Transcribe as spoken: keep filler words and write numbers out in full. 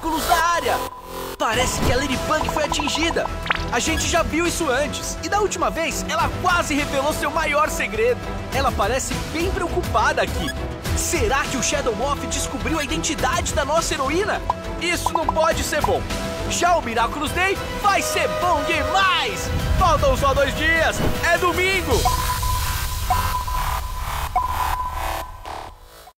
tentáculos na área. Parece que a Ladybug foi atingida. A gente já viu isso antes. E da última vez, ela quase revelou seu maior segredo. Ela parece bem preocupada aqui. Será que o Shadow Moth descobriu a identidade da nossa heroína? Isso não pode ser bom. Já o Miraculous Day vai ser bom demais! Faltam só dois dias. É domingo!